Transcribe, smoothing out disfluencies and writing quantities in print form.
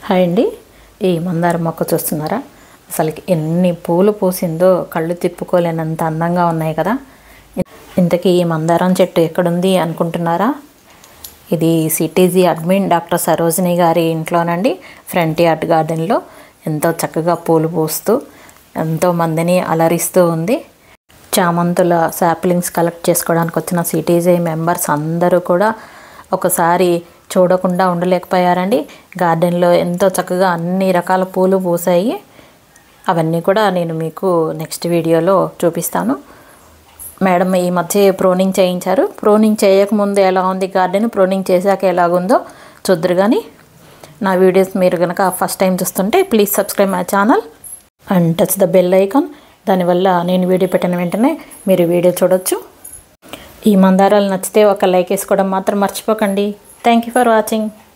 Hi అండి, ఈ మందార మొక్క చూస్తున్నారా? అసలుకి ఎన్ని పూలు పూసిందో కళ్ళు తిప్పుకోలేనంత అందంగా ఉన్నాయి కదా. ఇంతకీ ఈ మందారం చెట్టు ఎక్కడుంది అనుకుంటున్నారా? ఇది సిటీజీ అడ్మిన్ డాక్టర్ సరోజిని గారి ఇంట్లోనండి, ఫ్రంట్ యార్డ్ గార్డెన్లో ఎంతో చక్కగా పూలు పూస్తూ ఎంతో మందిని అలరిస్తూ ఉంది. చామంతుల శాప్లింగ్స్ కలెక్ట్ చేసుకోవడానికి వచ్చిన సిటీజీ మెంబర్స్ అందరూ కూడా ఒకసారి చూడకుండా ఉండలేకపోయారండి. గార్డెన్లో ఎంతో చక్కగా అన్ని రకాల పూలు పూసాయి. అవన్నీ కూడా నేను మీకు నెక్స్ట్ వీడియోలో చూపిస్తాను. మేడం ఈ మధ్య ప్రోనింగ్ చేయించారు. ప్రోనింగ్ చేయకముందు ఎలా ఉంది గార్డెన్, ప్రోనింగ్ చేశాక ఎలాగుందో చూద్దరు. కానీ నా వీడియోస్ మీరు కనుక ఫస్ట్ టైం చూస్తుంటే please subscribe my channel and touch the bell icon. దానివల్ల నేను వీడియో పెట్టిన వెంటనే మీరు వీడియో చూడొచ్చు. ఈ మందారాలు నచ్చితే ఒక లైక్ వేసుకోవడం మాత్రం మర్చిపోకండి. Thank you for watching.